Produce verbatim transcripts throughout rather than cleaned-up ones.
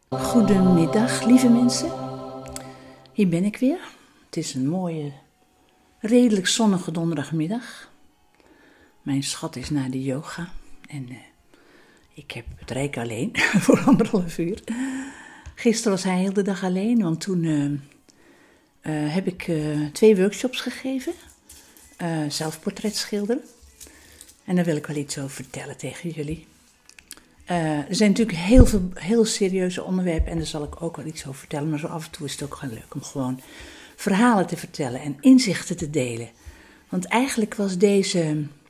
Goedemiddag, lieve mensen. Hier ben ik weer. Het is een mooie, redelijk zonnige donderdagmiddag. Mijn schat is naar de yoga en uh, ik heb het rijk alleen voor anderhalf uur. Gisteren was hij heel de dag alleen, want toen uh, uh, heb ik uh, twee workshops gegeven. Uh, zelfportret schilderen. En daar wil ik wel iets over vertellen tegen jullie. Uh, er zijn natuurlijk heel veel heel serieuze onderwerpen en daar zal ik ook wel iets over vertellen. Maar zo af en toe is het ook gewoon leuk om gewoon verhalen te vertellen en inzichten te delen. Want eigenlijk was deze...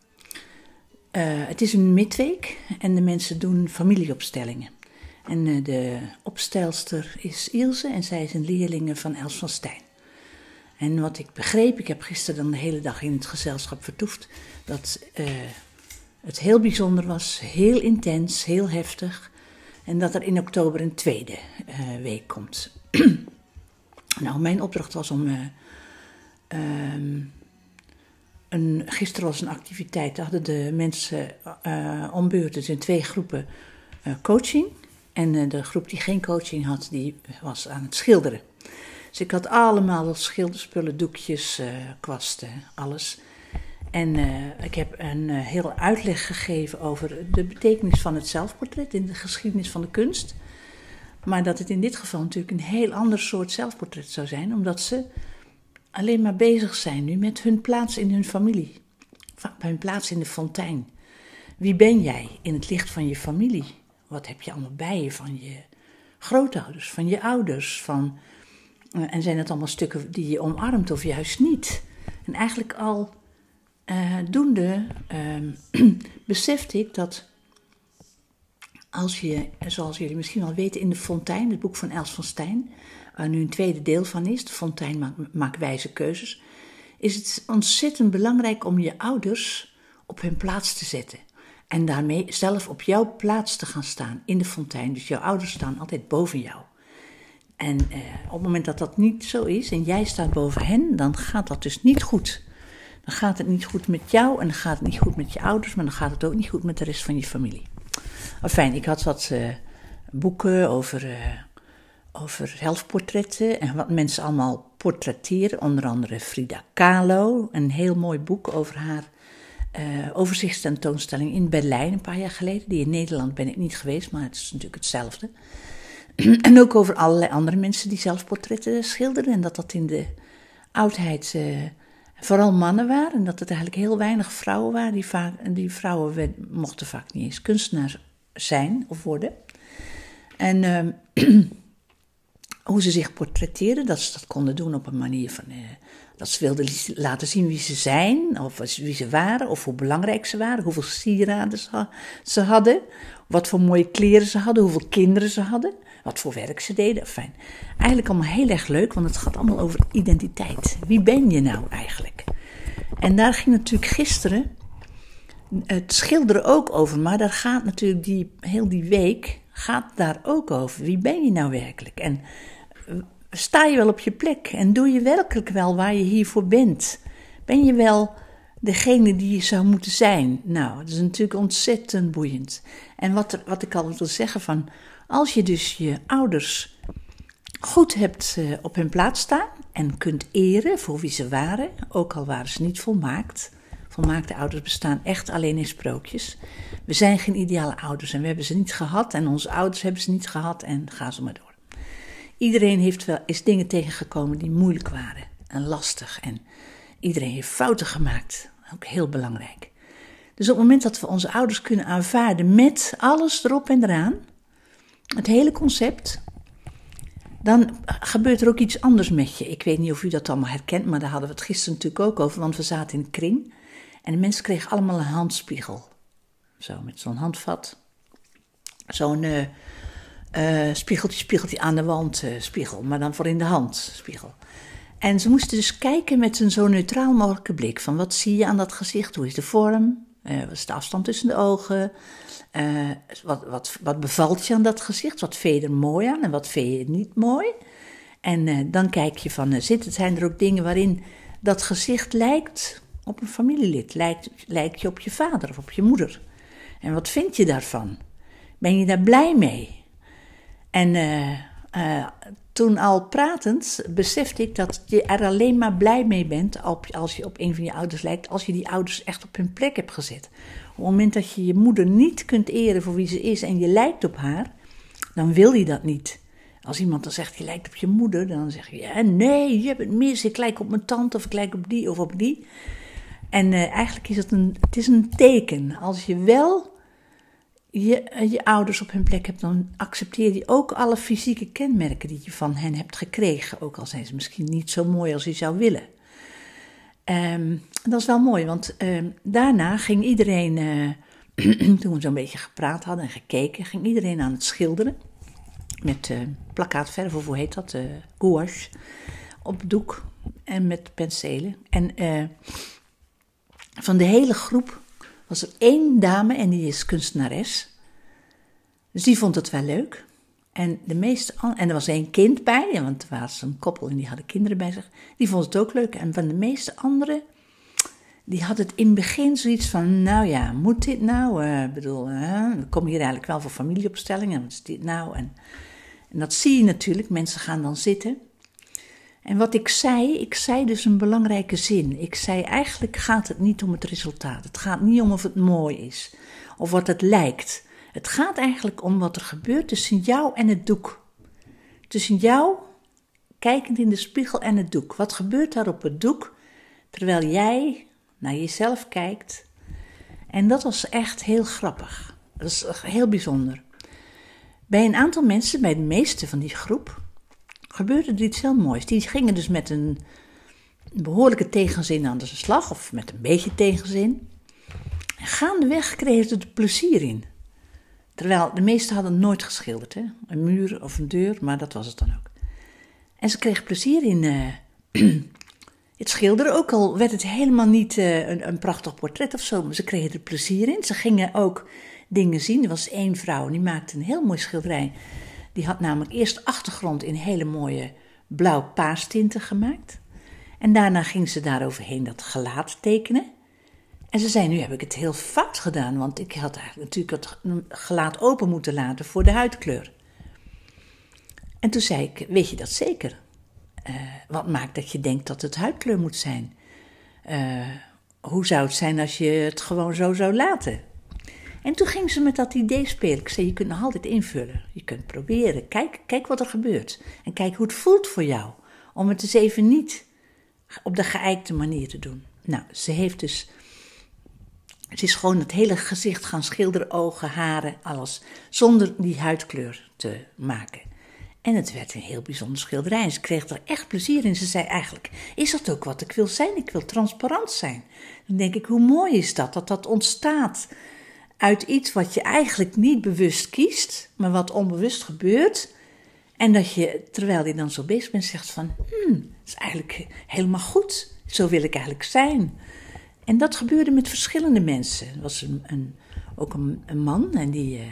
Uh, het is een midweek en de mensen doen familieopstellingen. En uh, de opstelster is Ilse en zij is een leerlinge van Els van Stijn. En wat ik begreep, ik heb gisteren dan de hele dag in het gezelschap vertoefd, dat... Uh, het heel bijzonder was, heel intens, heel heftig. En dat er in oktober een tweede uh, week komt. Nou, mijn opdracht was om... Uh, um, een, gisteren was een activiteit, daar hadden de mensen uh, om beurten in twee groepen uh, coaching. En uh, de groep die geen coaching had, die was aan het schilderen. Dus ik had allemaal schilderspullen, doekjes, uh, kwasten, alles... En uh, ik heb een uh, heel uitleg gegeven over de betekenis van het zelfportret in de geschiedenis van de kunst. Maar dat het in dit geval natuurlijk een heel ander soort zelfportret zou zijn, omdat ze alleen maar bezig zijn nu met hun plaats in hun familie. Hun plaats in de fontein. Wie ben jij in het licht van je familie? Wat heb je allemaal bij je van je grootouders, van je ouders? Van, uh, en zijn het allemaal stukken die je omarmt of juist niet? En eigenlijk al... Uh, doende uh, besefte ik dat als je, zoals jullie misschien wel weten, in de Fontein, het boek van Els van Stijn, waar nu een tweede deel van is, de Fontein maakt maak wijze keuzes, is het ontzettend belangrijk om je ouders op hun plaats te zetten. En daarmee zelf op jouw plaats te gaan staan in de Fontein. Dus jouw ouders staan altijd boven jou. En uh, op het moment dat dat niet zo is en jij staat boven hen, dan gaat dat dus niet goed. Dan gaat het niet goed met jou en dan gaat het niet goed met je ouders, maar dan gaat het ook niet goed met de rest van je familie. Enfin, ik had wat uh, boeken over, uh, over zelfportretten en wat mensen allemaal portretteren. Onder andere Frida Kahlo, een heel mooi boek over haar uh, overzichtstentoonstelling in Berlijn een paar jaar geleden. Die in Nederland ben ik niet geweest, maar het is natuurlijk hetzelfde. En ook over allerlei andere mensen die zelfportretten schilderden en dat dat in de oudheid... Uh, Vooral mannen waren en dat het eigenlijk heel weinig vrouwen waren. Die, vaak, die vrouwen werd, mochten vaak niet eens kunstenaar zijn of worden. En uh, hoe ze zich portretteerden, dat ze dat konden doen op een manier van... Uh, dat ze wilden laten zien wie ze zijn, of wie ze waren, of hoe belangrijk ze waren. Hoeveel sieraden ze, ze hadden, wat voor mooie kleren ze hadden, hoeveel kinderen ze hadden. Wat voor werk ze deden, fijn. Eigenlijk allemaal heel erg leuk, want het gaat allemaal over identiteit. Wie ben je nou eigenlijk? En daar ging natuurlijk gisteren het schilderen ook over. Maar daar gaat natuurlijk die, heel die week gaat daar ook over. Wie ben je nou werkelijk? En sta je wel op je plek? En doe je werkelijk wel waar je hiervoor bent? Ben je wel degene die je zou moeten zijn? Nou, dat is natuurlijk ontzettend boeiend. En wat, er, wat ik altijd wil zeggen van... Als je dus je ouders goed hebt uh, op hun plaats staan en kunt eren voor wie ze waren, ook al waren ze niet volmaakt. Volmaakte ouders bestaan echt alleen in sprookjes. We zijn geen ideale ouders en we hebben ze niet gehad en onze ouders hebben ze niet gehad en ga zo maar door. Iedereen heeft wel, is dingen tegengekomen die moeilijk waren en lastig en iedereen heeft fouten gemaakt, ook heel belangrijk. Dus op het moment dat we onze ouders kunnen aanvaarden met alles erop en eraan, het hele concept, dan gebeurt er ook iets anders met je. Ik weet niet of u dat allemaal herkent, maar daar hadden we het gisteren natuurlijk ook over, want we zaten in een kring en de mensen kregen allemaal een handspiegel. Zo, met zo'n handvat. Zo'n uh, uh, spiegeltje, spiegeltje aan de wand uh, spiegel, maar dan voor in de hand spiegel. En ze moesten dus kijken met een zo neutraal mogelijke blik van wat zie je aan dat gezicht, hoe is de vorm, uh, wat is de afstand tussen de ogen... Uh, wat, wat, wat bevalt je aan dat gezicht? Wat vind je er mooi aan en wat vind je niet mooi? En uh, dan kijk je van, uh, zit, zijn er ook dingen waarin dat gezicht lijkt op een familielid? Lijkt, lijkt je op je vader of op je moeder? En wat vind je daarvan? Ben je daar blij mee? En uh, uh, toen al pratend besefte ik dat je er alleen maar blij mee bent als je op een van je ouders lijkt, als je die ouders echt op hun plek hebt gezet. Op het moment dat je je moeder niet kunt eren voor wie ze is en je lijkt op haar, dan wil je dat niet. Als iemand dan zegt, je lijkt op je moeder, dan zeg je, ja, nee, je hebt het mis, ik lijk op mijn tante of ik lijk op die of op die. En uh, eigenlijk is het een, het is een teken. Als je wel je, je ouders op hun plek hebt, dan accepteer je ook alle fysieke kenmerken die je van hen hebt gekregen. Ook al zijn ze misschien niet zo mooi als je zou willen. Um, dat is wel mooi, want um, daarna ging iedereen, uh, toen we zo'n beetje gepraat hadden en gekeken, ging iedereen aan het schilderen. Met uh, plakkaatverf, of hoe heet dat, uh, gouache, op doek en met penselen. En uh, van de hele groep was er één dame en die is kunstenares. Dus die vond het wel leuk. En, de meeste, en er was één kind bij, want er was een koppel en die hadden kinderen bij zich. Die vond het ook leuk. En van de meeste anderen, die had het in het begin zoiets van, nou ja, moet dit nou? Ik uh, bedoel, uh, we komen hier eigenlijk wel voor familieopstellingen. Wat is dit nou? En, en dat zie je natuurlijk, mensen gaan dan zitten. En wat ik zei, ik zei dus een belangrijke zin. Ik zei, eigenlijk gaat het niet om het resultaat. Het gaat niet om of het mooi is, of wat het lijkt. Het gaat eigenlijk om wat er gebeurt tussen jou en het doek. Tussen jou, kijkend in de spiegel, en het doek. Wat gebeurt daar op het doek, terwijl jij naar jezelf kijkt? En dat was echt heel grappig. Dat is heel bijzonder. Bij een aantal mensen, bij de meeste van die groep, gebeurde er iets heel moois. Die gingen dus met een behoorlijke tegenzin aan de slag, of met een beetje tegenzin. En gaandeweg kregen ze er plezier in. Terwijl de meesten hadden nooit geschilderd, hè? Een muur of een deur, maar dat was het dan ook. En ze kregen plezier in uh, het schilderen, ook al werd het helemaal niet uh, een, een prachtig portret of zo, maar ze kregen er plezier in. Ze gingen ook dingen zien. Er was één vrouw, die maakte een heel mooi schilderij. Die had namelijk eerst de achtergrond in hele mooie blauw-paarstinten gemaakt. En daarna ging ze daaroverheen dat gelaat tekenen. En ze zei, nu heb ik het heel fout gedaan, want ik had eigenlijk natuurlijk het gelaat open moeten laten voor de huidkleur. En toen zei ik, weet je dat zeker? Uh, wat maakt dat je denkt dat het huidkleur moet zijn? Uh, hoe zou het zijn als je het gewoon zo zou laten? En toen ging ze met dat idee spelen. Ik zei, je kunt nog altijd invullen. Je kunt proberen. Kijk, kijk wat er gebeurt. En kijk hoe het voelt voor jou. Om het eens even niet op de geëikte manier te doen. Nou, ze heeft dus... Ze is gewoon het hele gezicht gaan schilderen, ogen, haren, alles. Zonder die huidkleur te maken. En het werd een heel bijzonder schilderij. En ze kreeg er echt plezier in. Ze zei eigenlijk, is dat ook wat ik wil zijn? Ik wil transparant zijn. Dan denk ik, hoe mooi is dat? Dat dat ontstaat uit iets wat je eigenlijk niet bewust kiest, maar wat onbewust gebeurt. En dat je, terwijl je dan zo bezig bent, zegt van, hmm, dat is eigenlijk helemaal goed. Zo wil ik eigenlijk zijn. En dat gebeurde met verschillende mensen. Er was een, een, ook een, een man en die, uh,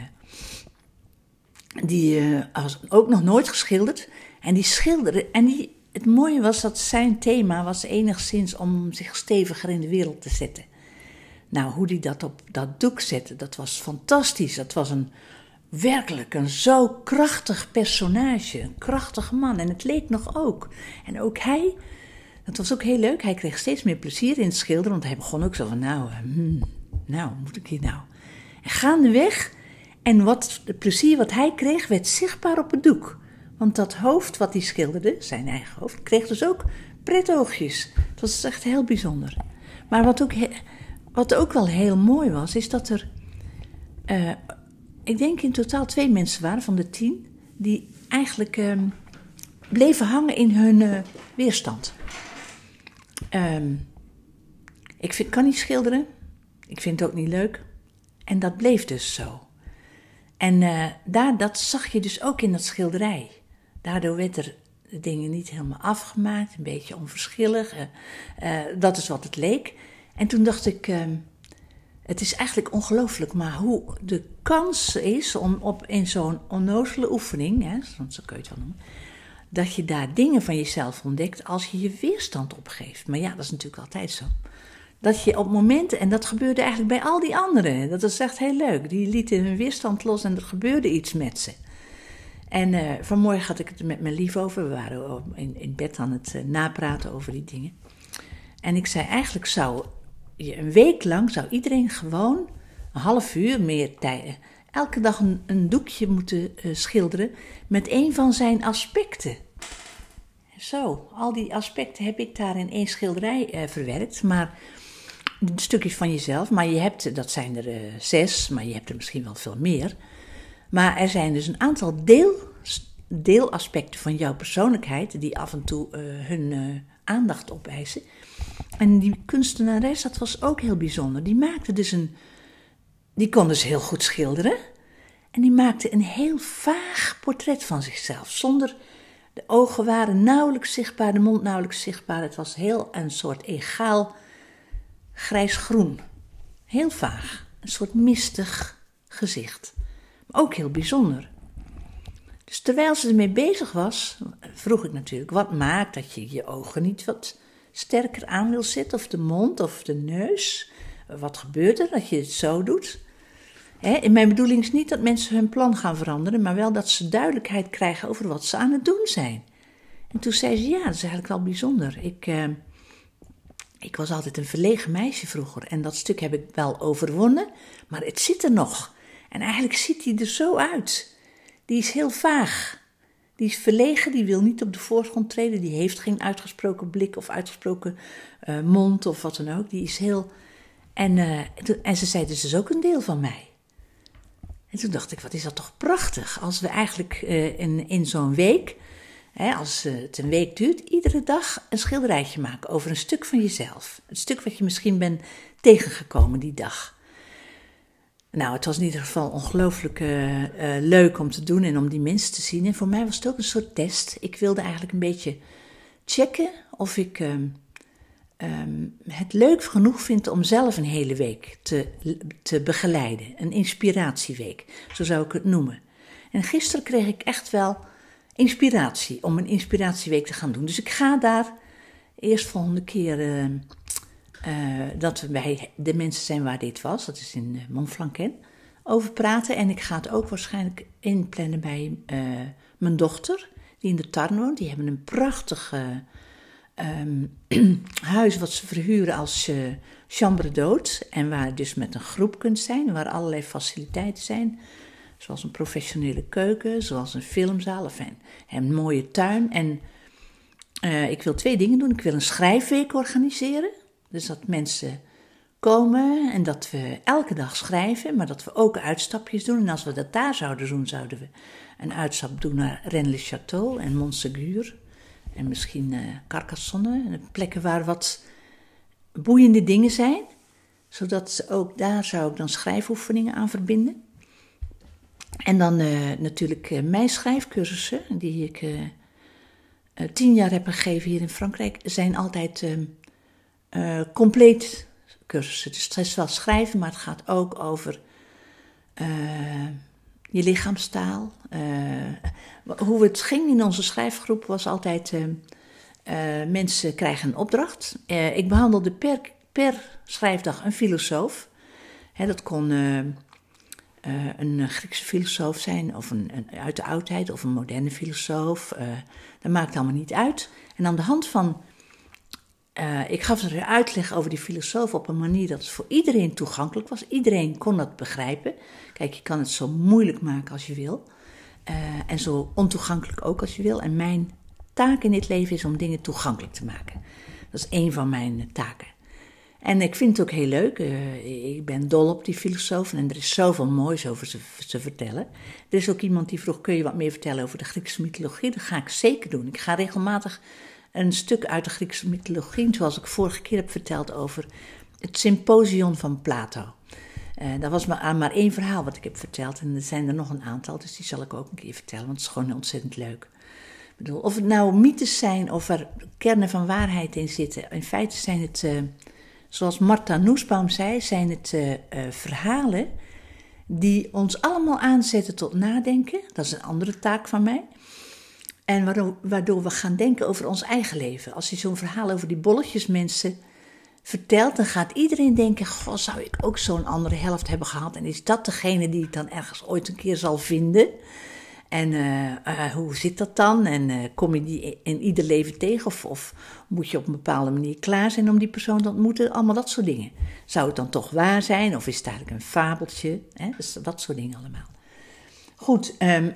die uh, was ook nog nooit geschilderd. En die schilderde. En die, het mooie was dat zijn thema was enigszins om zich steviger in de wereld te zetten. Nou, hoe die dat op dat doek zette, dat was fantastisch. Dat was een werkelijk een zo krachtig personage, een krachtige man. En het leek nog ook. En ook hij... Dat was ook heel leuk. Hij kreeg steeds meer plezier in het schilderen. Want hij begon ook zo van, nou, hmm, nou, moet ik hier nou? En gaandeweg, en wat, het plezier wat hij kreeg, werd zichtbaar op het doek. Want dat hoofd wat hij schilderde, zijn eigen hoofd, kreeg dus ook pretoogjes. Dat was echt heel bijzonder. Maar wat ook, wat ook wel heel mooi was, is dat er, uh, ik denk in totaal twee mensen waren van de tien, die eigenlijk uh, bleven hangen in hun uh, weerstand. Um, ik vind, kan niet schilderen. Ik vind het ook niet leuk. En dat bleef dus zo. En uh, daar, dat zag je dus ook in dat schilderij. Daardoor werd er de dingen niet helemaal afgemaakt. Een beetje onverschillig. Uh, uh, dat is wat het leek. En toen dacht ik, uh, het is eigenlijk ongelooflijk. Maar hoe de kans is om op in zo'n onnozele oefening, hè, zo kun je het wel noemen, dat je daar dingen van jezelf ontdekt als je je weerstand opgeeft. Maar ja, dat is natuurlijk altijd zo. Dat je op momenten, en dat gebeurde eigenlijk bij al die anderen. Dat is echt heel leuk. Die lieten hun weerstand los en er gebeurde iets met ze. En uh, vanmorgen had ik het er met mijn lief over. We waren in, in bed aan het uh, napraten over die dingen. En ik zei, eigenlijk zou je een week lang, zou iedereen gewoon een half uur meer tijd, elke dag een, een doekje moeten uh, schilderen met een van zijn aspecten. Zo, al die aspecten heb ik daar in één schilderij uh, verwerkt, maar stukjes van jezelf. Maar je hebt, dat zijn er uh, zes, maar je hebt er misschien wel veel meer. Maar er zijn dus een aantal deel, deelaspecten van jouw persoonlijkheid die af en toe uh, hun uh, aandacht opeisen. En die kunstenares, dat was ook heel bijzonder. Die maakte dus een, die kon dus heel goed schilderen. En die maakte een heel vaag portret van zichzelf. Zonder, de ogen waren nauwelijks zichtbaar, de mond nauwelijks zichtbaar. Het was heel een soort egaal grijs-groen. Heel vaag. Een soort mistig gezicht. Maar ook heel bijzonder. Dus terwijl ze ermee bezig was, vroeg ik natuurlijk, wat maakt dat je je ogen niet wat sterker aan wil zetten? Of de mond, of de neus? Wat gebeurt er dat je het zo doet? Hè, in mijn bedoeling is niet dat mensen hun plan gaan veranderen, maar wel dat ze duidelijkheid krijgen over wat ze aan het doen zijn. En toen zei ze, ja, dat is eigenlijk wel bijzonder. Ik, uh, ik was altijd een verlegen meisje vroeger en dat stuk heb ik wel overwonnen, maar het zit er nog. En eigenlijk ziet hij er zo uit. Die is heel vaag. Die is verlegen, die wil niet op de voorgrond treden. Die heeft geen uitgesproken blik of uitgesproken uh, mond of wat dan ook. Die is heel... En, uh, en ze zei, dus is ook een deel van mij. En toen dacht ik, wat is dat toch prachtig. Als we eigenlijk uh, in, in zo'n week, hè, als uh, het een week duurt, iedere dag een schilderijtje maken over een stuk van jezelf. Een stuk wat je misschien bent tegengekomen die dag. Nou, het was in ieder geval ongelooflijk uh, uh, leuk om te doen en om die mensen te zien. En voor mij was het ook een soort test. Ik wilde eigenlijk een beetje checken of ik um, um, het leuk genoeg vind om zelf een hele week te, te begeleiden. Een inspiratieweek, zo zou ik het noemen. En gisteren kreeg ik echt wel inspiratie om een inspiratieweek te gaan doen. Dus ik ga daar eerst volgende keer... Uh, Uh, dat we bij de mensen zijn waar dit was, dat is in uh, Montflanken, over praten. En ik ga het ook waarschijnlijk inplannen bij uh, mijn dochter, die in de Tarn woont. Die hebben een prachtig uh, um, huis wat ze verhuren als uh, chambre d'hôte. En waar je dus met een groep kunt zijn, waar allerlei faciliteiten zijn. Zoals een professionele keuken, zoals een filmzaal, of een, een mooie tuin. En uh, ik wil twee dingen doen. Ik wil een schrijfweek organiseren. Dus dat mensen komen en dat we elke dag schrijven, maar dat we ook uitstapjes doen. En als we dat daar zouden doen, zouden we een uitstap doen naar Rennes-le-Château en Montségur. En misschien uh, Carcassonne, plekken waar wat boeiende dingen zijn. Zodat ook daar zou ik dan schrijfoefeningen aan verbinden. En dan uh, natuurlijk uh, mijn schrijfcursussen, die ik uh, uh, tien jaar heb gegeven hier in Frankrijk, zijn altijd... Uh, Uh, compleet cursussen. Dus het is wel schrijven, maar het gaat ook over uh, je lichaamstaal. Uh, hoe het ging in onze schrijfgroep was altijd... Uh, uh, mensen krijgen een opdracht. Uh, ik behandelde per, per schrijfdag een filosoof. Hè, dat kon uh, uh, een Griekse filosoof zijn, of een, een uit de oudheid, of een moderne filosoof. Uh, dat maakt allemaal niet uit. En aan de hand van... Uh, ik gaf er uitleg over die filosoof op een manier dat het voor iedereen toegankelijk was. Iedereen kon dat begrijpen. Kijk, je kan het zo moeilijk maken als je wil. Uh, en zo ontoegankelijk ook als je wil. En mijn taak in dit leven is om dingen toegankelijk te maken. Dat is één van mijn taken. En ik vind het ook heel leuk. Uh, ik ben dol op die filosofen en er is zoveel moois over ze te vertellen. Er is ook iemand die vroeg, kun je wat meer vertellen over de Griekse mythologie? Dat ga ik zeker doen. Ik ga regelmatig... een stuk uit de Griekse mythologie, zoals ik vorige keer heb verteld over het symposion van Plato. Uh, dat was maar, maar één verhaal wat ik heb verteld en er zijn er nog een aantal, dus die zal ik ook een keer vertellen, want het is gewoon ontzettend leuk. Ik bedoel, of het nou mythes zijn of er kernen van waarheid in zitten, in feite zijn het, uh, zoals Martha Nussbaum zei, zijn het uh, uh, verhalen die ons allemaal aanzetten tot nadenken. Dat is een andere taak van mij. En waardoor, waardoor we gaan denken over ons eigen leven. Als je zo'n verhaal over die bolletjesmensen vertelt, dan gaat iedereen denken, goh, zou ik ook zo'n andere helft hebben gehad? En is dat degene die ik dan ergens ooit een keer zal vinden? En uh, uh, hoe zit dat dan? En uh, kom je die in ieder leven tegen? Of, of moet je op een bepaalde manier klaar zijn om die persoon te ontmoeten? Allemaal dat soort dingen. Zou het dan toch waar zijn? Of is het eigenlijk een fabeltje? Hè? Dus dat soort dingen allemaal. Goed. Um,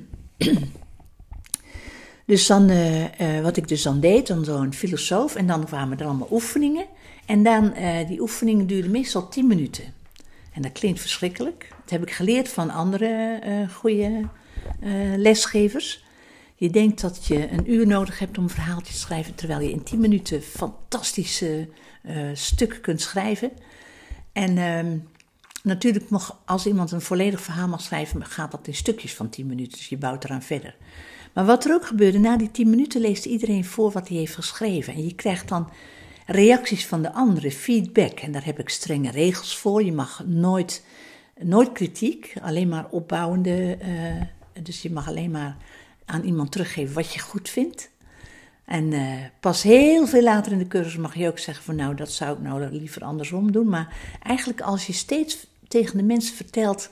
dus dan, uh, uh, wat ik dus dan deed, dan zo'n filosoof. En dan kwamen er allemaal oefeningen. En dan, uh, die oefeningen duurden meestal tien minuten. En dat klinkt verschrikkelijk. Dat heb ik geleerd van andere uh, goede uh, lesgevers. Je denkt dat je een uur nodig hebt om een verhaaltje te schrijven, terwijl je in tien minuten fantastische uh, stukken kunt schrijven. En uh, natuurlijk, mag, als iemand een volledig verhaal mag schrijven, gaat dat in stukjes van tien minuten. Dus je bouwt eraan verder. Maar wat er ook gebeurde, na die tien minuten leest iedereen voor wat hij heeft geschreven. En je krijgt dan reacties van de anderen, feedback. En daar heb ik strenge regels voor. Je mag nooit, nooit kritiek, alleen maar opbouwende. Uh, dus je mag alleen maar aan iemand teruggeven wat je goed vindt. En uh, pas heel veel later in de cursus mag je ook zeggen van nou, dat zou ik nou liever andersom doen. Maar eigenlijk als je steeds tegen de mensen vertelt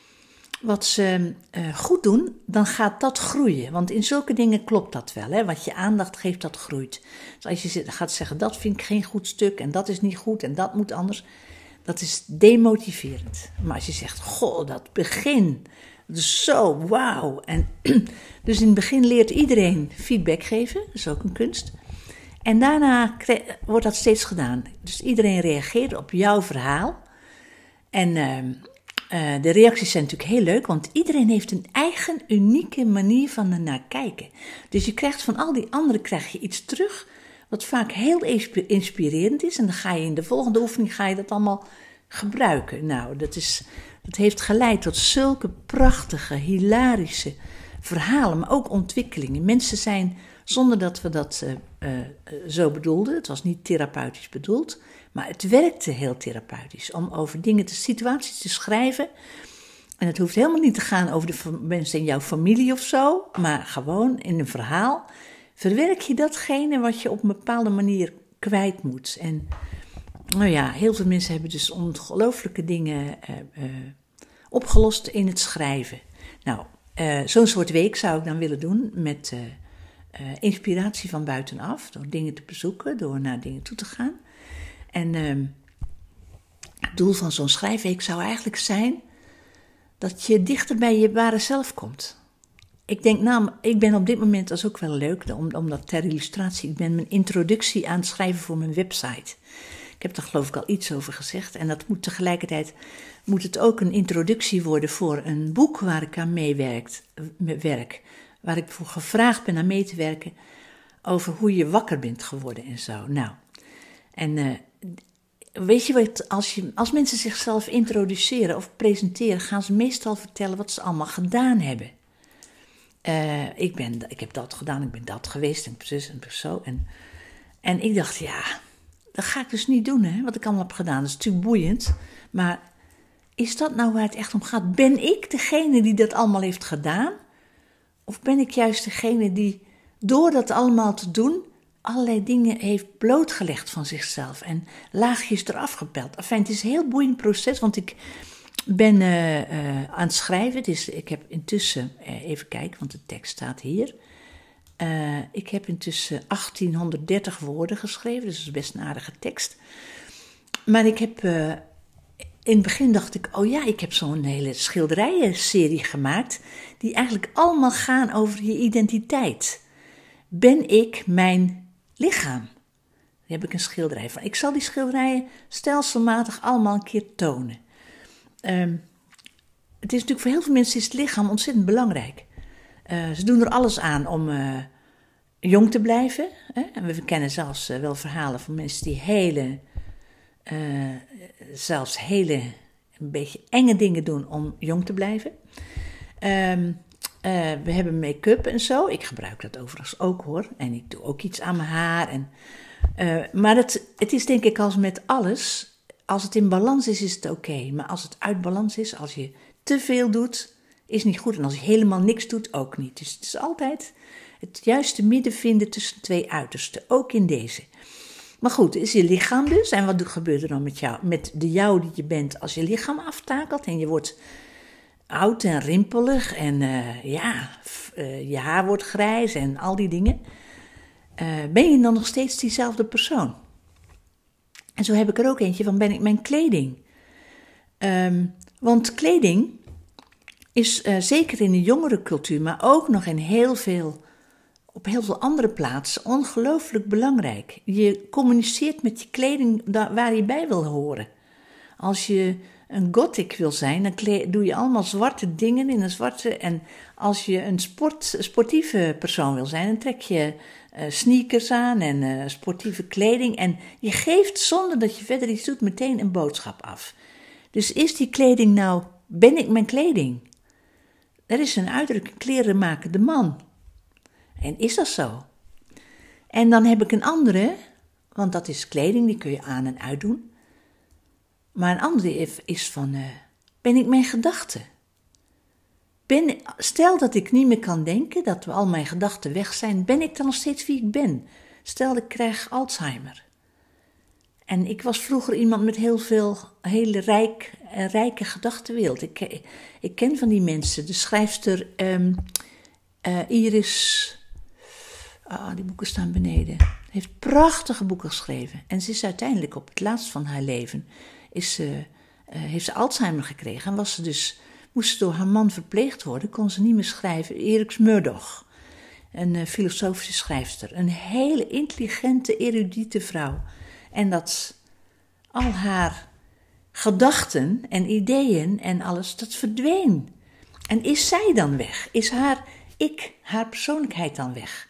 wat ze uh, goed doen, dan gaat dat groeien. Want in zulke dingen klopt dat wel. Hè? Wat je aandacht geeft, dat groeit. Dus als je gaat zeggen, dat vind ik geen goed stuk en dat is niet goed en dat moet anders, dat is demotiverend. Maar als je zegt, goh, dat begin, dat is zo, wauw. En dus in het begin leert iedereen feedback geven, dat is ook een kunst. En daarna kre- wordt dat steeds gedaan. Dus iedereen reageert op jouw verhaal. En Uh, Uh, de reacties zijn natuurlijk heel leuk, want iedereen heeft een eigen unieke manier van ernaar kijken. Dus je krijgt van al die anderen krijg je iets terug, wat vaak heel inspirerend is. En dan ga je in de volgende oefening ga je dat allemaal gebruiken. Nou, dat, is, dat heeft geleid tot zulke prachtige, hilarische verhalen, maar ook ontwikkelingen. Mensen zijn, zonder dat we dat uh, uh, zo bedoelden, het was niet therapeutisch bedoeld, maar het werkte heel therapeutisch om over dingen, te, situaties te schrijven. En het hoeft helemaal niet te gaan over de mensen in jouw familie of zo, maar gewoon in een verhaal verwerk je datgene wat je op een bepaalde manier kwijt moet. En nou ja, heel veel mensen hebben dus ongelooflijke dingen uh, uh, opgelost in het schrijven. Nou, uh, zo'n soort week zou ik dan willen doen met uh, uh, inspiratie van buitenaf, door dingen te bezoeken, door naar dingen toe te gaan. En uh, het doel van zo'n schrijfweek zou eigenlijk zijn dat je dichter bij je ware zelf komt. Ik denk, nou, ik ben op dit moment, dat is ook wel leuk, om, om dat ter illustratie, ik ben mijn introductie aan het schrijven voor mijn website. Ik heb daar geloof ik al iets over gezegd. En dat moet tegelijkertijd, moet het ook een introductie worden voor een boek waar ik aan meewerkt, werk. Waar ik voor gevraagd ben aan mee te werken over hoe je wakker bent geworden en zo. Nou, en uh, weet je wat, als, je, als mensen zichzelf introduceren of presenteren, gaan ze meestal vertellen wat ze allemaal gedaan hebben. Uh, ik, ben, ik heb dat gedaan, ik ben dat geweest en zus en zo. En, en ik dacht, ja, dat ga ik dus niet doen, hè, wat ik allemaal heb gedaan. Dat is natuurlijk boeiend, maar is dat nou waar het echt om gaat? Ben ik degene die dat allemaal heeft gedaan? Of ben ik juist degene die door dat allemaal te doen allerlei dingen heeft blootgelegd van zichzelf en laagjes eraf gepeld? Enfin, het is een heel boeiend proces, want ik ben uh, uh, aan het schrijven. Dus ik heb intussen, uh, even kijken, want de tekst staat hier. Uh, ik heb intussen achttienhonderddertig woorden geschreven, dus dat is best een aardige tekst. Maar ik heb, uh, in het begin dacht ik, oh ja, ik heb zo'n hele schilderijenserie gemaakt, die eigenlijk allemaal gaan over je identiteit. Ben ik mijn lichaam? Daar heb ik een schilderij van. Ik zal die schilderijen stelselmatig allemaal een keer tonen. Um, het is natuurlijk voor heel veel mensen is het lichaam ontzettend belangrijk. Uh, ze doen er alles aan om uh, jong te blijven. Hè? En we kennen zelfs uh, wel verhalen van mensen die hele, uh, zelfs hele, een beetje enge dingen doen om jong te blijven. Um, uh, we hebben make-up en zo. Ik gebruik dat overigens ook hoor. En ik doe ook iets aan mijn haar. En, uh, maar het, het is denk ik als met alles. Als het in balans is, is het oké. Okay. Maar als het uit balans is, als je te veel doet, is niet goed. En als je helemaal niks doet, ook niet. Dus het is altijd het juiste midden vinden tussen twee uitersten. Ook in deze. Maar goed, is je lichaam dus. En wat gebeurt er dan met jou? Met de jou die je bent als je lichaam aftakelt. En je wordt oud en rimpelig en uh, ja, uh, je haar wordt grijs en al die dingen. Uh, ben je dan nog steeds diezelfde persoon? En zo heb ik er ook eentje van, ben ik mijn kleding? Um, want kleding is uh, zeker in de jongere cultuur, maar ook nog in heel veel, op heel veel andere plaatsen ongelooflijk belangrijk. Je communiceert met je kleding waar je bij wil horen. Als je een gothic wil zijn, dan doe je allemaal zwarte dingen in een zwarte. En als je een sport, sportieve persoon wil zijn, dan trek je uh, sneakers aan en uh, sportieve kleding. En je geeft, zonder dat je verder iets doet, meteen een boodschap af. Dus is die kleding nou, ben ik mijn kleding? Er is een uitdrukking, kleren maken de man. En is dat zo? En dan heb ik een andere, want dat is kleding, die kun je aan en uitdoen. Maar een andere is van, uh, ben ik mijn gedachten? Ben, stel dat ik niet meer kan denken, dat al mijn gedachten weg zijn, ben ik dan nog steeds wie ik ben? Stel ik krijg Alzheimer. En ik was vroeger iemand met heel veel, hele rijk, uh, rijke gedachtenwereld. Ik, ik ken van die mensen, de schrijfster um, uh, Iris, ah, die boeken staan beneden, heeft prachtige boeken geschreven. En ze is uiteindelijk op het laatst van haar leven, is ze, uh, heeft ze Alzheimer gekregen. En was ze dus, moest ze door haar man verpleegd worden, kon ze niet meer schrijven. Iris Murdoch, een uh, filosofische schrijfster. Een hele intelligente, erudite vrouw. En dat al haar gedachten en ideeën en alles, dat verdween. En is zij dan weg? Is haar ik, haar persoonlijkheid dan weg?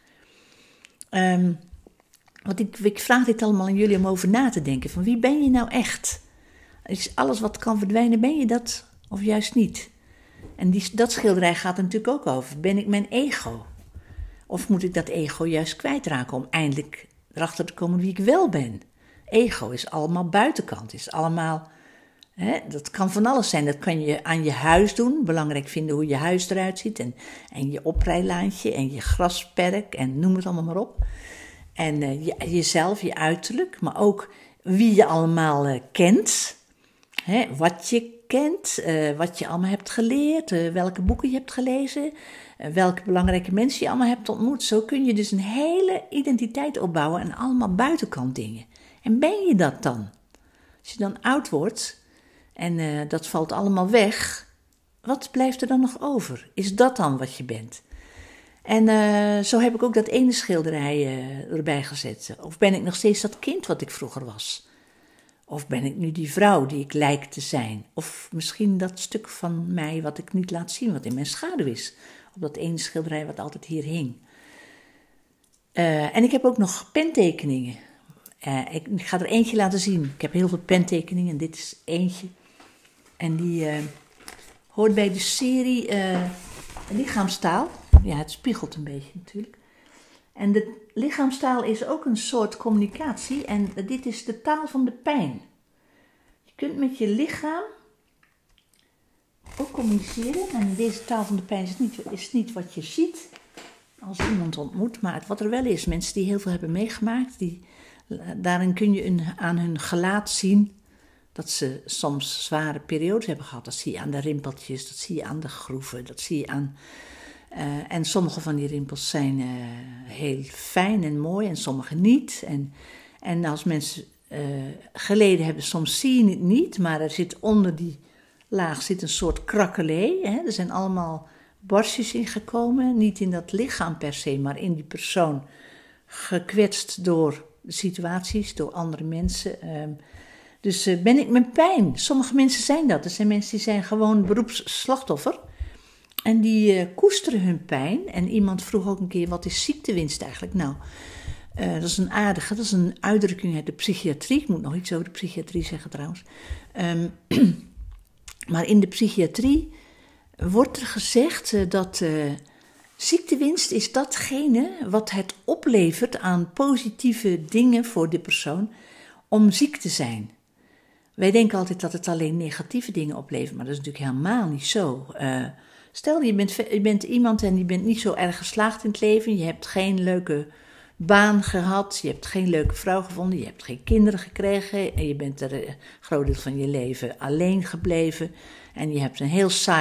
Um, want ik, ik vraag dit allemaal aan jullie om over na te denken. Van wie ben je nou echt? Is alles wat kan verdwijnen, ben je dat of juist niet? En die, dat schilderij gaat er natuurlijk ook over. Ben ik mijn ego? Of moet ik dat ego juist kwijtraken om eindelijk erachter te komen wie ik wel ben? Ego is allemaal buitenkant, is allemaal, hè, dat kan van alles zijn. Dat kan je aan je huis doen, belangrijk vinden hoe je huis eruit ziet. En, en je oprijlaantje en je grasperk en noem het allemaal maar op. En uh, je, jezelf, je uiterlijk, maar ook wie je allemaal uh, kent. Hè, wat je kent, uh, wat je allemaal hebt geleerd, uh, welke boeken je hebt gelezen, uh, welke belangrijke mensen je allemaal hebt ontmoet. Zo kun je dus een hele identiteit opbouwen en allemaal buitenkant dingen. En ben je dat dan? Als je dan oud wordt en uh, dat valt allemaal weg, wat blijft er dan nog over? Is dat dan wat je bent? En uh, zo heb ik ook dat ene schilderij uh, erbij gezet. Of ben ik nog steeds dat kind wat ik vroeger was? Of ben ik nu die vrouw die ik lijk te zijn? Of misschien dat stuk van mij wat ik niet laat zien, wat in mijn schaduw is. Op dat ene schilderij wat altijd hier hing. Uh, en ik heb ook nog pentekeningen. Uh, ik, ik ga er eentje laten zien. Ik heb heel veel pentekeningen en dit is eentje. En die uh, hoort bij de serie uh, lichaamstaal. Ja, het spiegelt een beetje natuurlijk. En de lichaamstaal is ook een soort communicatie. En dit is de taal van de pijn. Je kunt met je lichaam ook communiceren. En deze taal van de pijn is niet, is niet wat je ziet als iemand ontmoet. Maar wat er wel is. Mensen die heel veel hebben meegemaakt. Die, daarin kun je een, aan hun gelaat zien dat ze soms zware periodes hebben gehad. Dat zie je aan de rimpeltjes. Dat zie je aan de groeven. Dat zie je aan... Uh, en sommige van die rimpels zijn uh, heel fijn en mooi en sommige niet. En, en als mensen uh, geleden hebben, soms zie je het niet, maar er zit onder die laag zit een soort krakkelee. Hè? Er zijn allemaal borstjes ingekomen, niet in dat lichaam per se, maar in die persoon. Gekwetst door de situaties, door andere mensen. Um, dus uh, ben ik mijn pijn. Sommige mensen zijn dat. Er zijn mensen die zijn gewoon beroepsslachtoffer. En die uh, koesteren hun pijn. En iemand vroeg ook een keer, wat is ziektewinst eigenlijk? Nou, uh, dat is een aardige, dat is een uitdrukking uit de psychiatrie. Ik moet nog iets over de psychiatrie zeggen trouwens. Um, maar in de psychiatrie wordt er gezegd uh, dat uh, ziektewinst is datgene wat het oplevert aan positieve dingen voor de persoon om ziek te zijn. Wij denken altijd dat het alleen negatieve dingen oplevert, maar dat is natuurlijk helemaal niet zo. Uh, Stel, je bent, je bent iemand en je bent niet zo erg geslaagd in het leven. Je hebt geen leuke baan gehad. Je hebt geen leuke vrouw gevonden. Je hebt geen kinderen gekregen. En je bent er een groot deel van je leven alleen gebleven. En je hebt een heel saai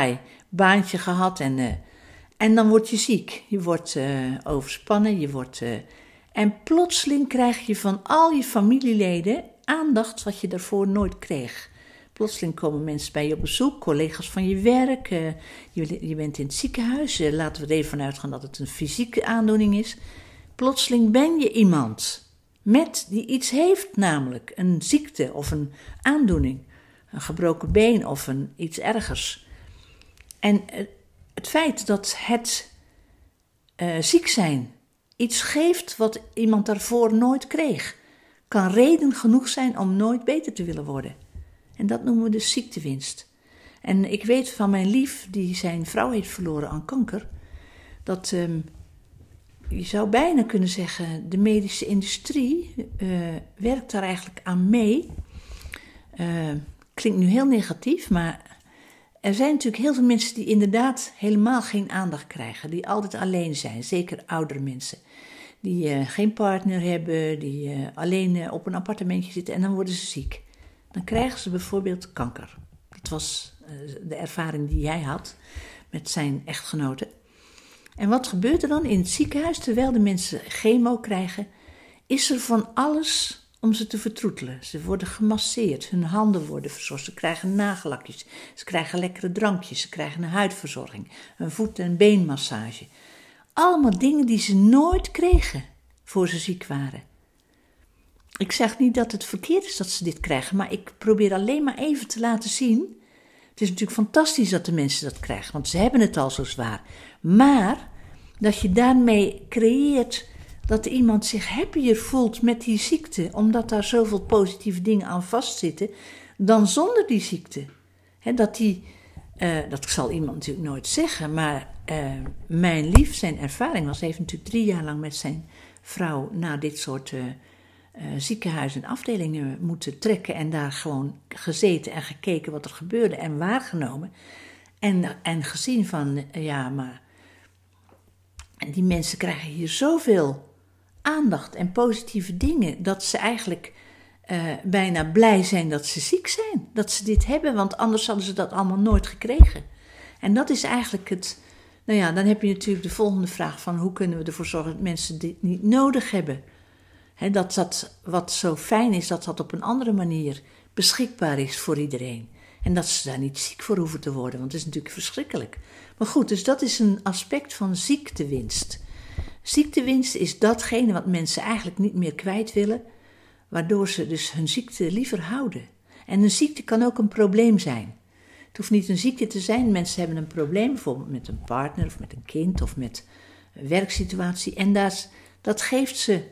baantje gehad en, uh, en dan word je ziek. Je wordt uh, overspannen, je wordt... Uh, en plotseling krijg je van al je familieleden aandacht wat je daarvoor nooit kreeg. Plotseling komen mensen bij je op bezoek, collega's van je werk, uh, je, je bent in het ziekenhuis, uh, laten we er even vanuit gaan dat het een fysieke aandoening is. Plotseling ben je iemand met die iets heeft, namelijk een ziekte of een aandoening, een gebroken been of een, iets ergers. En uh, het feit dat het uh, ziek zijn iets geeft wat iemand daarvoor nooit kreeg, kan reden genoeg zijn om nooit beter te willen worden. En dat noemen we dus ziektewinst. En ik weet van mijn lief, die zijn vrouw heeft verloren aan kanker, dat um, je zou bijna kunnen zeggen, de medische industrie uh, werkt daar eigenlijk aan mee. Uh, klinkt nu heel negatief, maar er zijn natuurlijk heel veel mensen die inderdaad helemaal geen aandacht krijgen, die altijd alleen zijn, zeker oudere mensen. Die uh, geen partner hebben, die uh, alleen uh, op een appartementje zitten en dan worden ze ziek. Dan krijgen ze bijvoorbeeld kanker. Dat was uh, de ervaring die hij had met zijn echtgenote. En wat gebeurt er dan in het ziekenhuis? Terwijl de mensen chemo krijgen, is er van alles om ze te vertroetelen. Ze worden gemasseerd, hun handen worden verzorgd, ze krijgen nagellakjes, ze krijgen lekkere drankjes, ze krijgen een huidverzorging, een voet- en beenmassage. Allemaal dingen die ze nooit kregen voor ze ziek waren. Ik zeg niet dat het verkeerd is dat ze dit krijgen, maar ik probeer alleen maar even te laten zien. Het is natuurlijk fantastisch dat de mensen dat krijgen, want ze hebben het al zo zwaar. Maar dat je daarmee creëert dat iemand zich happier voelt met die ziekte, omdat daar zoveel positieve dingen aan vastzitten, dan zonder die ziekte. He, dat die, uh, dat zal iemand natuurlijk nooit zeggen, maar uh, mijn lief, zijn ervaring was, hij heeft natuurlijk drie jaar lang met zijn vrouw naar dit soort uh, uh, ziekenhuizen en afdelingen moeten trekken en daar gewoon gezeten en gekeken wat er gebeurde en waargenomen. En, en gezien van, uh, ja, maar die mensen krijgen hier zoveel aandacht en positieve dingen, dat ze eigenlijk uh, bijna blij zijn dat ze ziek zijn, dat ze dit hebben, want anders hadden ze dat allemaal nooit gekregen. En dat is eigenlijk het, nou ja, dan heb je natuurlijk de volgende vraag van hoe kunnen we ervoor zorgen dat mensen dit niet nodig hebben. He, dat dat wat zo fijn is, dat dat op een andere manier beschikbaar is voor iedereen. En dat ze daar niet ziek voor hoeven te worden, want het is natuurlijk verschrikkelijk. Maar goed, dus dat is een aspect van ziektewinst. Ziektewinst is datgene wat mensen eigenlijk niet meer kwijt willen, waardoor ze dus hun ziekte liever houden. En een ziekte kan ook een probleem zijn. Het hoeft niet een ziekte te zijn, mensen hebben een probleem, bijvoorbeeld met een partner of met een kind of met een werksituatie. En dat, dat geeft ze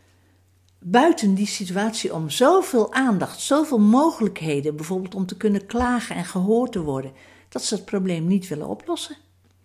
buiten die situatie om zoveel aandacht, zoveel mogelijkheden, bijvoorbeeld om te kunnen klagen en gehoord te worden, dat ze het probleem niet willen oplossen.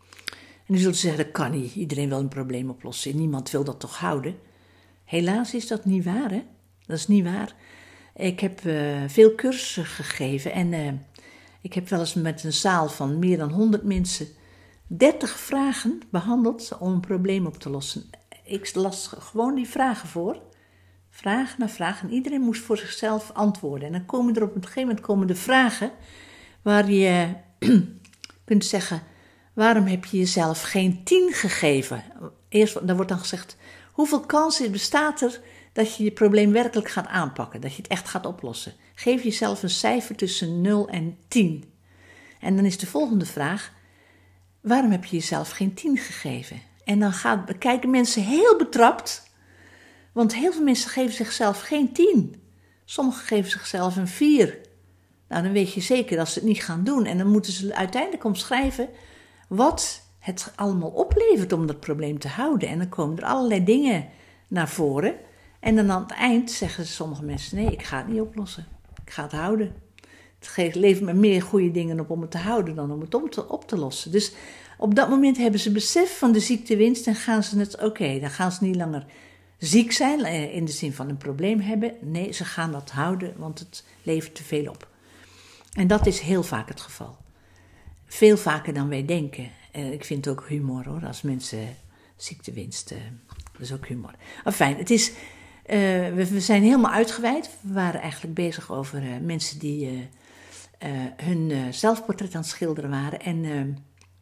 En u zult zeggen, dat kan niet. Iedereen wil een probleem oplossen. Niemand wil dat toch houden. Helaas is dat niet waar, hè? Dat is niet waar. Ik heb uh, veel cursussen gegeven en uh, ik heb wel eens met een zaal van meer dan honderd mensen dertig vragen behandeld om een probleem op te lossen. Ik las gewoon die vragen voor, vraag na vraag, en iedereen moest voor zichzelf antwoorden. En dan komen er op een gegeven moment komen de vragen waar je kunt zeggen, waarom heb je jezelf geen tien gegeven? Eerst, dan wordt dan gezegd, hoeveel kans bestaat er dat je je probleem werkelijk gaat aanpakken, dat je het echt gaat oplossen? Geef jezelf een cijfer tussen nul en tien. En dan is de volgende vraag, waarom heb je jezelf geen tien gegeven? En dan gaat, kijken mensen heel betrapt, want heel veel mensen geven zichzelf geen tien. Sommigen geven zichzelf een vier. Nou, dan weet je zeker dat ze het niet gaan doen. En dan moeten ze uiteindelijk omschrijven wat het allemaal oplevert om dat probleem te houden. En dan komen er allerlei dingen naar voren. En dan aan het eind zeggen sommige mensen, nee, ik ga het niet oplossen. Ik ga het houden. Het geeft, levert me meer goede dingen op om het te houden dan om het om te, op te lossen. Dus op dat moment hebben ze besef van de ziektewinst en gaan ze het, oké, okay, dan gaan ze niet langer ziek zijn, in de zin van een probleem hebben. Nee, ze gaan dat houden, want het levert te veel op. En dat is heel vaak het geval. Veel vaker dan wij denken. Uh, ik vind het ook humor hoor, als mensen ziektewinst, uh, dat is ook humor. Enfin, het is, uh, we, we zijn helemaal uitgeweid. We waren eigenlijk bezig over uh, mensen die uh, uh, hun uh, zelfportret aan het schilderen waren. En uh,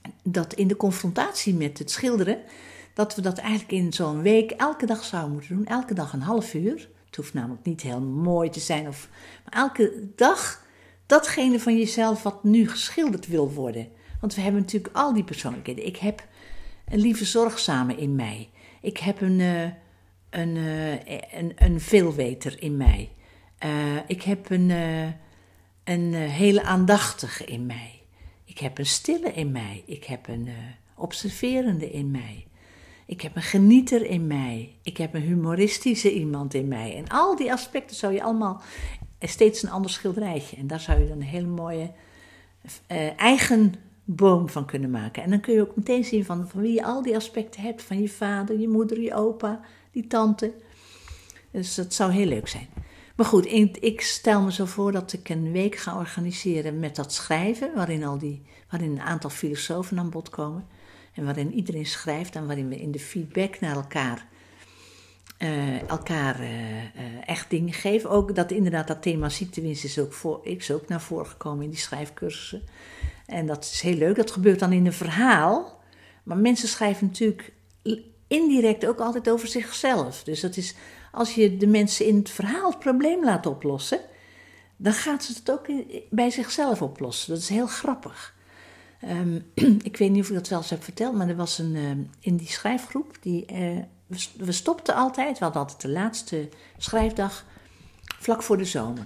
dat in de confrontatie met het schilderen, dat we dat eigenlijk in zo'n week elke dag zouden moeten doen. Elke dag een half uur. Het hoeft namelijk niet heel mooi te zijn. Of, maar elke dag datgene van jezelf wat nu geschilderd wil worden. Want we hebben natuurlijk al die persoonlijkheden. Ik heb een lieve zorgzame in mij. Ik heb een, uh, een, uh, een, een veelweter in mij. Uh, ik heb een, uh, een uh, hele aandachtige in mij. Ik heb een stille in mij. Ik heb een uh, observerende in mij. Ik heb een genieter in mij. Ik heb een humoristische iemand in mij. En al die aspecten zou je allemaal steeds een ander schilderijtje. En daar zou je dan een hele mooie uh, eigen boom van kunnen maken. En dan kun je ook meteen zien van, van wie je al die aspecten hebt. Van je vader, je moeder, je opa, die tante. Dus dat zou heel leuk zijn. Maar goed, ik stel me zo voor dat ik een week ga organiseren met dat schrijven. Waarin, al die, waarin een aantal filosofen aan bod komen. En waarin iedereen schrijft en waarin we in de feedback naar elkaar, uh, elkaar uh, uh, echt dingen geven. Ook dat inderdaad dat thema ziektewinst is ook, voor, is ook naar voren gekomen in die schrijfcursussen. En dat is heel leuk. Dat gebeurt dan in een verhaal. Maar mensen schrijven natuurlijk indirect ook altijd over zichzelf. Dus dat is, als je de mensen in het verhaal het probleem laat oplossen, dan gaat ze het ook bij zichzelf oplossen. Dat is heel grappig. Um, ik weet niet of ik dat wel eens heb verteld, maar er was een, uh, in die schrijfgroep, die, uh, we, we stopten altijd, we hadden altijd de laatste schrijfdag vlak voor de zomer.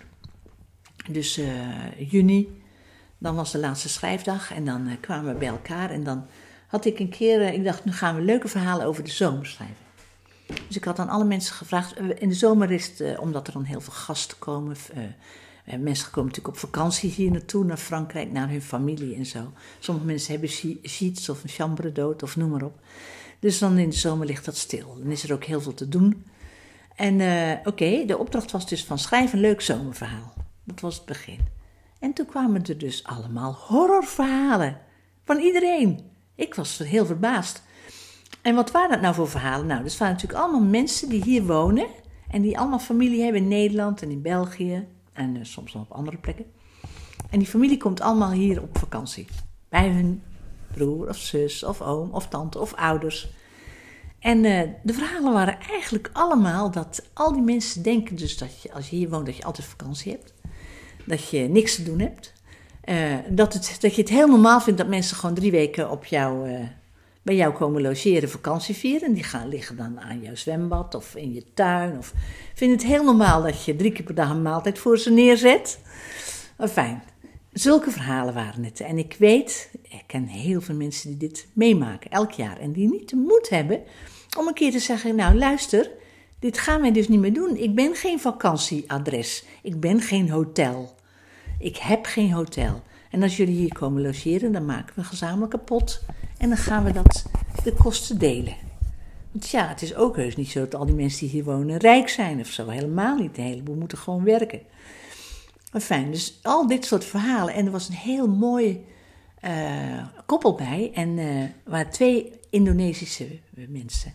Dus uh, juni, dan was de laatste schrijfdag en dan uh, kwamen we bij elkaar. En dan had ik een keer, uh, ik dacht, nu gaan we leuke verhalen over de zomer schrijven. Dus ik had aan alle mensen gevraagd, uh, in de zomer is het, uh, omdat er dan heel veel gasten komen, uh, mensen komen natuurlijk op vakantie hier naartoe, naar Frankrijk, naar hun familie en zo. Sommige mensen hebben gîtes of een chambre d'hôte of noem maar op. Dus dan in de zomer ligt dat stil. Dan is er ook heel veel te doen. En uh, oké, okay, de opdracht was dus van schrijf een leuk zomerverhaal. Dat was het begin. En toen kwamen er dus allemaal horrorverhalen. Van iedereen. Ik was heel verbaasd. En wat waren dat nou voor verhalen? Nou, dat waren natuurlijk allemaal mensen die hier wonen. En die allemaal familie hebben in Nederland en in België. En uh, soms nog op andere plekken. En die familie komt allemaal hier op vakantie. Bij hun broer of zus of oom of tante of ouders. En uh, de verhalen waren eigenlijk allemaal dat al die mensen denken dus dat je, als je hier woont, dat je altijd vakantie hebt. Dat je niks te doen hebt. Uh, dat, het, dat je het heel normaal vindt dat mensen gewoon drie weken op jou, uh, bij jou komen logeren, vakantie vieren. En die gaan liggen dan aan jouw zwembad of in je tuin. Of vinden het heel normaal dat je drie keer per dag een maaltijd voor ze neerzet. Maar fijn. Zulke verhalen waren het. En ik weet, ik ken heel veel mensen die dit meemaken elk jaar. En die niet de moed hebben om een keer te zeggen, nou luister, dit gaan wij dus niet meer doen. Ik ben geen vakantieadres. Ik ben geen hotel. Ik heb geen hotel. En als jullie hier komen logeren, dan maken we gezamenlijk een pot. En dan gaan we dat, de kosten delen. Want ja, het is ook heus niet zo dat al die mensen die hier wonen rijk zijn of zo. Helemaal niet. Een heleboel moeten gewoon werken. Maar fijn, dus al dit soort verhalen. En er was een heel mooi uh, koppel bij. En uh, er waren twee Indonesische mensen.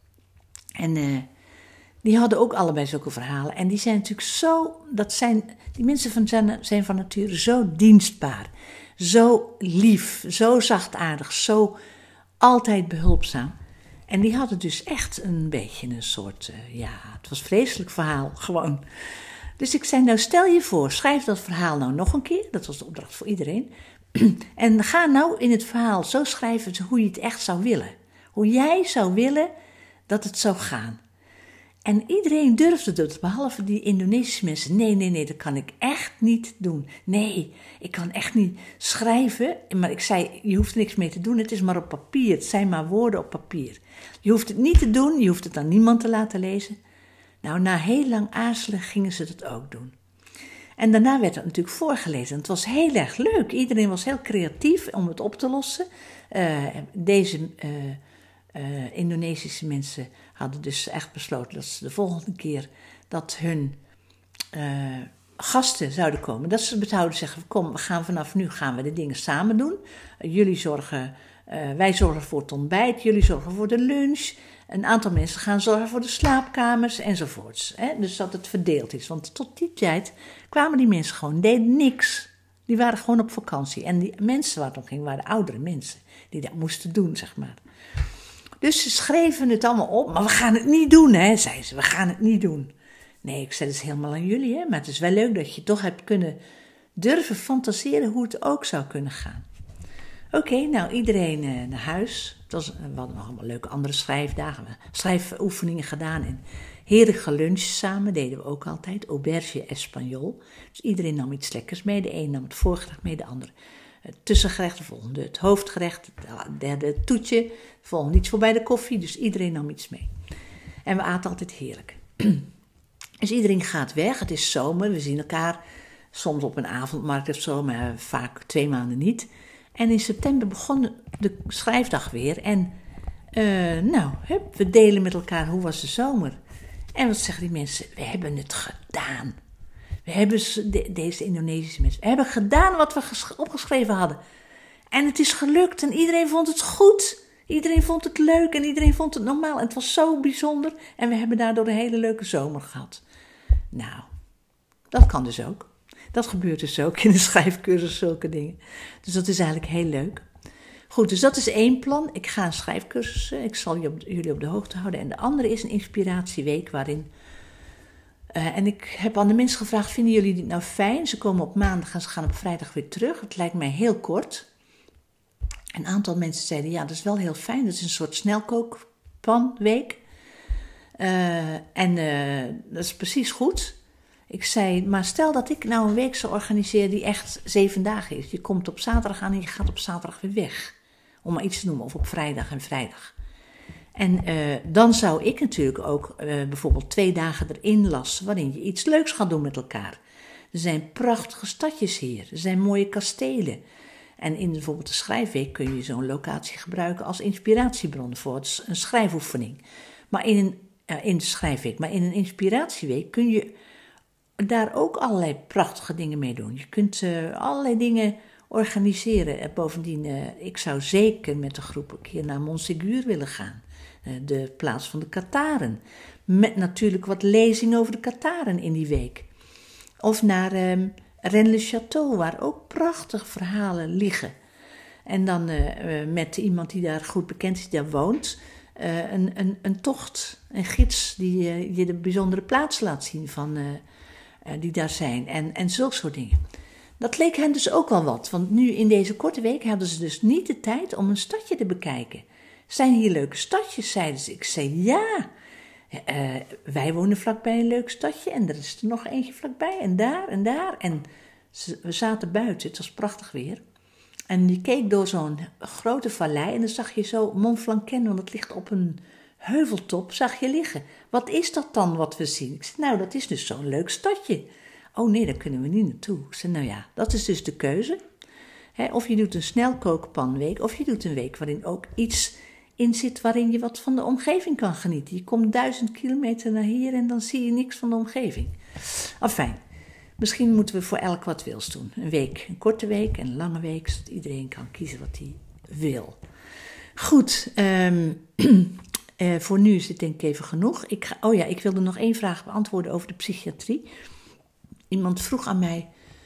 En uh, die hadden ook allebei zulke verhalen. En die zijn natuurlijk zo, dat zijn, die mensen van, zijn, zijn van nature zo dienstbaar. Zo lief, zo zachtaardig, zo altijd behulpzaam. En die hadden dus echt een beetje een soort, uh, ja, het was een vreselijk verhaal, gewoon. Dus ik zei, nou stel je voor, schrijf dat verhaal nou nog een keer. Dat was de opdracht voor iedereen. En ga nou in het verhaal zo schrijven hoe je het echt zou willen. Hoe jij zou willen dat het zou gaan. En iedereen durfde dat, behalve die Indonesische mensen. Nee, nee, nee, dat kan ik echt niet doen. Nee, ik kan echt niet schrijven. Maar ik zei, je hoeft er niks mee te doen, het is maar op papier. Het zijn maar woorden op papier. Je hoeft het niet te doen, je hoeft het aan niemand te laten lezen. Nou, na heel lang aarzelen gingen ze dat ook doen. En daarna werd het natuurlijk voorgelezen. Het was heel erg leuk. Iedereen was heel creatief om het op te lossen. Uh, deze uh, uh, Indonesische mensen hadden dus echt besloten dat ze de volgende keer dat hun uh, gasten zouden komen. Dat ze zouden zeggen, kom, we gaan vanaf nu gaan we de dingen samen doen. Uh, jullie zorgen, uh, wij zorgen voor het ontbijt, jullie zorgen voor de lunch. Een aantal mensen gaan zorgen voor de slaapkamers enzovoorts. Hè? Dus dat het verdeeld is. Want tot die tijd kwamen die mensen gewoon, deden niks. Die waren gewoon op vakantie. En die mensen waar het om ging, waren oudere mensen. die dat moesten doen, zeg maar. Dus ze schreven het allemaal op, maar we gaan het niet doen, hè, zei ze. We gaan het niet doen. Nee, ik zei, het is helemaal aan jullie, hè. Maar het is wel leuk dat je toch hebt kunnen durven fantaseren hoe het ook zou kunnen gaan. Oké, okay, nou iedereen uh, naar huis. Het was, uh, we hadden nog allemaal leuke andere schrijfdagen, schrijfoefeningen gedaan en heerlijk geluncht samen, deden we ook altijd. Auberge Espagnol. Dus iedereen nam iets lekkers mee. De een nam het voorgerecht mee, de ander het tussengerecht, de volgende het hoofdgerecht, de derde het toetje, de volgende iets voor bij de koffie. Dus iedereen nam iets mee. En we aten altijd heerlijk. Dus iedereen gaat weg, het is zomer, we zien elkaar soms op een avondmarkt of zo, maar vaak twee maanden niet. En in september begon de schrijfdag weer en uh, nou, hup, we delen met elkaar hoe was de zomer. En wat zeggen die mensen? We hebben het gedaan. We hebben, de, deze Indonesische mensen, we hebben gedaan wat we ges- opgeschreven hadden. En het is gelukt en iedereen vond het goed. Iedereen vond het leuk en iedereen vond het normaal. En het was zo bijzonder en we hebben daardoor een hele leuke zomer gehad. Nou, dat kan dus ook. Dat gebeurt dus ook in de schrijfcursus, zulke dingen. Dus dat is eigenlijk heel leuk. Goed, dus dat is één plan. Ik ga een schrijfcursus, ik zal jullie op de hoogte houden. En de andere is een inspiratieweek waarin... Uh, en ik heb aan de mensen gevraagd, vinden jullie dit nou fijn? Ze komen op maandag en ze gaan op vrijdag weer terug. Het lijkt mij heel kort. Een aantal mensen zeiden, ja, dat is wel heel fijn. Dat is een soort snelkookpanweek. Uh, en uh, dat is precies goed. Ik zei, maar stel dat ik nou een week zou organiseren die echt zeven dagen is. Je komt op zaterdag aan en je gaat op zaterdag weer weg. Om maar iets te noemen, of op vrijdag en vrijdag. En uh, dan zou ik natuurlijk ook uh, bijvoorbeeld twee dagen erin lassen waarin je iets leuks gaat doen met elkaar. Er zijn prachtige stadjes hier, er zijn mooie kastelen. En in bijvoorbeeld de schrijfweek kun je zo'n locatie gebruiken als inspiratiebron voor een schrijfoefening. Maar in een, uh, in de schrijfweek, maar in een inspiratieweek kun je daar ook allerlei prachtige dingen mee doen. Je kunt uh, allerlei dingen organiseren. En bovendien, uh, ik zou zeker met de groep een keer naar Montségur willen gaan. Uh, de plaats van de Kataren. Met natuurlijk wat lezingen over de Kataren in die week. Of naar um, Rennes-le-Château, waar ook prachtige verhalen liggen. En dan uh, uh, met iemand die daar goed bekend is, die daar woont. Uh, een, een, een tocht, een gids die uh, je de bijzondere plaatsen laat zien van... Uh, die daar zijn en, en zulke soort dingen. Dat leek hen dus ook wel wat, want nu in deze korte week hadden ze dus niet de tijd om een stadje te bekijken. Zijn hier leuke stadjes, zeiden ze. Ik zei ja, uh, wij wonen vlakbij een leuk stadje en er is er nog eentje vlakbij en daar en daar. En ze, we zaten buiten, het was prachtig weer. En je keek door zo'n grote vallei en dan zag je zo Mont Blanc, want het ligt op een heuveltop, zag je liggen. Wat is dat dan wat we zien? Ik zei, nou, dat is dus zo'n leuk stadje. Oh nee, daar kunnen we niet naartoe. Ik zei, nou ja, dat is dus de keuze. He, of je doet een snelkookpanweek, of je doet een week waarin ook iets in zit waarin je wat van de omgeving kan genieten. Je komt duizend kilometer naar hier en dan zie je niks van de omgeving. Enfin, misschien moeten we voor elk wat wils doen. Een week, een korte week en een lange week, zodat iedereen kan kiezen wat hij wil. Goed, um, Uh, voor nu is het denk ik even genoeg. Ik ga, oh ja, ik wilde nog één vraag beantwoorden over de psychiatrie. Iemand vroeg aan mij,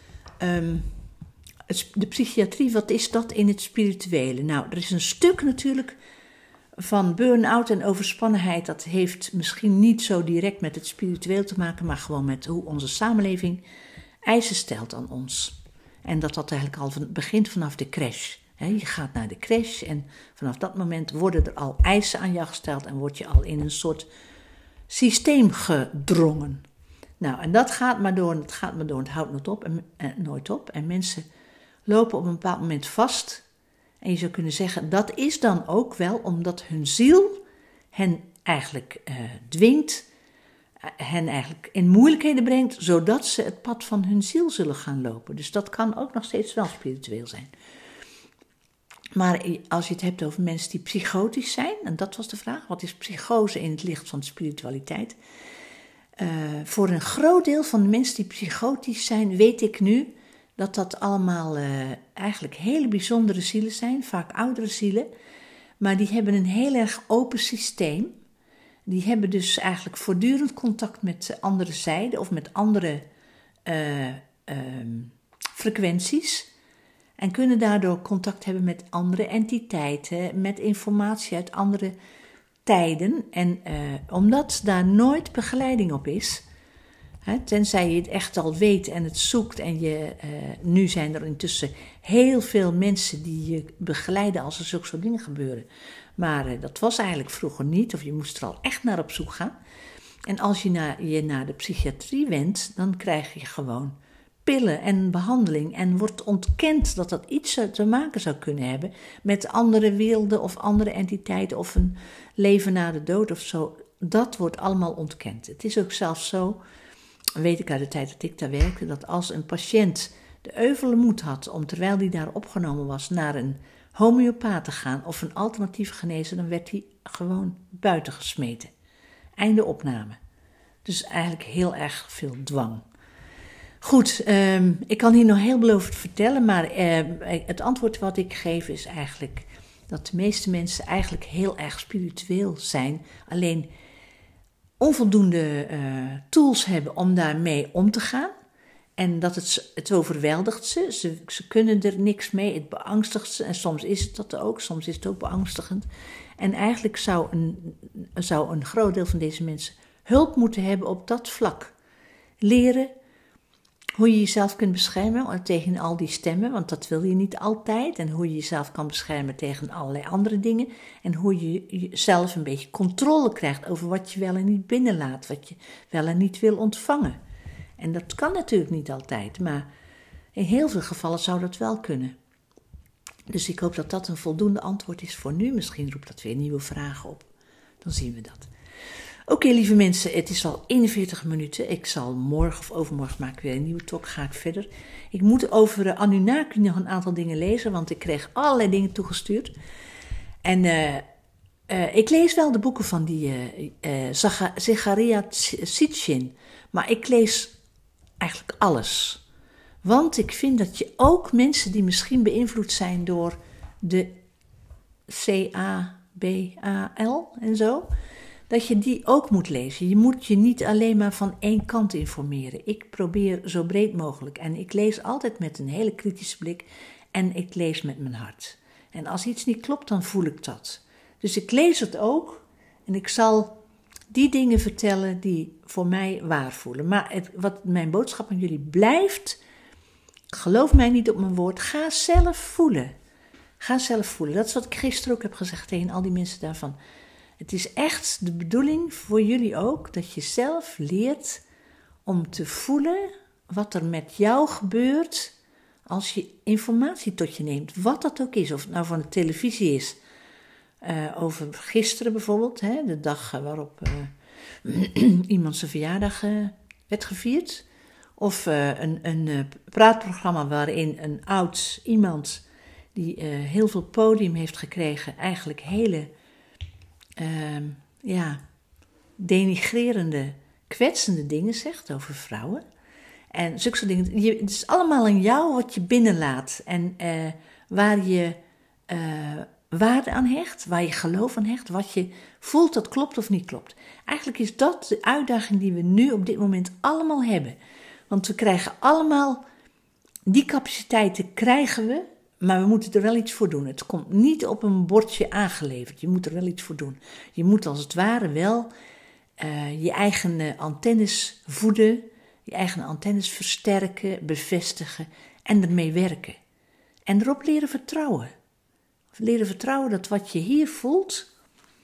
um, het, de psychiatrie, wat is dat in het spirituele? Nou, er is een stuk natuurlijk van burn-out en overspannenheid. Dat heeft misschien niet zo direct met het spiritueel te maken, maar gewoon met hoe onze samenleving eisen stelt aan ons. En dat dat eigenlijk al van, begint vanaf de crash. He, je gaat naar de crash en vanaf dat moment worden er al eisen aan jou gesteld en word je al in een soort systeem gedrongen. Nou, en dat gaat maar door, het gaat maar door, het houdt nooit op en, en, nooit op. En mensen lopen op een bepaald moment vast. En je zou kunnen zeggen, dat is dan ook wel omdat hun ziel hen eigenlijk uh, dwingt, uh, hen eigenlijk in moeilijkheden brengt, zodat ze het pad van hun ziel zullen gaan lopen. Dus dat kan ook nog steeds wel spiritueel zijn. Maar als je het hebt over mensen die psychotisch zijn, en dat was de vraag, wat is psychose in het licht van de spiritualiteit? Uh, voor een groot deel van de mensen die psychotisch zijn, weet ik nu dat dat allemaal uh, eigenlijk hele bijzondere zielen zijn, vaak oudere zielen, maar die hebben een heel erg open systeem. Die hebben dus eigenlijk voortdurend contact met andere zijden of met andere uh, uh, frequenties. En kunnen daardoor contact hebben met andere entiteiten, met informatie uit andere tijden. En uh, omdat daar nooit begeleiding op is, hè, tenzij je het echt al weet en het zoekt. En je, uh, nu zijn er intussen heel veel mensen die je begeleiden als er zulke soort dingen gebeuren. Maar uh, dat was eigenlijk vroeger niet, of je moest er al echt naar op zoek gaan. En als je naar, je naar de psychiatrie wendt, dan krijg je gewoon pillen en behandeling. En wordt ontkend dat dat iets te maken zou kunnen hebben met andere werelden of andere entiteiten of een leven na de dood of zo. Dat wordt allemaal ontkend. Het is ook zelfs zo, weet ik uit de tijd dat ik daar werkte, dat als een patiënt de euvele moed had om terwijl die daar opgenomen was naar een homeopaat te gaan of een alternatieve genezer, dan werd hij gewoon buiten gesmeten. Einde opname. Dus eigenlijk heel erg veel dwang. Goed, um, ik kan hier nog heel belovend vertellen, maar uh, het antwoord wat ik geef is eigenlijk dat de meeste mensen eigenlijk heel erg spiritueel zijn. Alleen onvoldoende uh, tools hebben om daarmee om te gaan. En dat het, het overweldigt ze. ze. Ze kunnen er niks mee, het beangstigt ze. En soms is het dat ook, soms is het ook beangstigend. En eigenlijk zou een, zou een groot deel van deze mensen hulp moeten hebben op dat vlak. Leren hoe je jezelf kunt beschermen tegen al die stemmen, want dat wil je niet altijd. En hoe je jezelf kan beschermen tegen allerlei andere dingen. En hoe je jezelf een beetje controle krijgt over wat je wel en niet binnenlaat, wat je wel en niet wil ontvangen. En dat kan natuurlijk niet altijd, maar in heel veel gevallen zou dat wel kunnen. Dus ik hoop dat dat een voldoende antwoord is voor nu. Misschien roept dat weer nieuwe vragen op. Dan zien we dat. Oké, okay, lieve mensen, het is al eenenveertig minuten. Ik zal morgen of overmorgen maak ik weer een nieuwe talk, ga ik verder. Ik moet over uh, Anunnaki nog een aantal dingen lezen, want ik kreeg allerlei dingen toegestuurd. En uh, uh, ik lees wel de boeken van die uh, uh, Zecharia Sitchin, maar ik lees eigenlijk alles. Want ik vind dat je ook mensen die misschien beïnvloed zijn door de C A B A L en zo, dat je die ook moet lezen. Je moet je niet alleen maar van één kant informeren. Ik probeer zo breed mogelijk. En ik lees altijd met een hele kritische blik. En ik lees met mijn hart. En als iets niet klopt, dan voel ik dat. Dus ik lees het ook. En ik zal die dingen vertellen die voor mij waar voelen. Maar het, wat mijn boodschap aan jullie blijft, geloof mij niet op mijn woord. Ga zelf voelen. Ga zelf voelen. Dat is wat ik gisteren ook heb gezegd tegen al die mensen daarvan. Het is echt de bedoeling voor jullie ook dat je zelf leert om te voelen wat er met jou gebeurt als je informatie tot je neemt. Wat dat ook is, of het nou van de televisie is. Uh, over gisteren bijvoorbeeld, hè, de dag waarop uh, iemand zijn verjaardag uh, werd gevierd. Of uh, een, een uh, praatprogramma waarin een oud iemand die uh, heel veel podium heeft gekregen, eigenlijk hele uh, ja, denigrerende, kwetsende dingen zegt over vrouwen. En zulke soort dingen. Je, het is allemaal aan jou wat je binnenlaat en uh, waar je uh, waarde aan hecht, waar je geloof aan hecht, wat je voelt dat klopt of niet klopt. Eigenlijk is dat de uitdaging die we nu op dit moment allemaal hebben. Want we krijgen allemaal, die capaciteiten krijgen we, maar we moeten er wel iets voor doen. Het komt niet op een bordje aangeleverd, je moet er wel iets voor doen. Je moet als het ware wel uh, je eigen uh, antennes voeden, je eigen antennes versterken, bevestigen en ermee werken. En erop leren vertrouwen. Leren vertrouwen dat wat je hier voelt,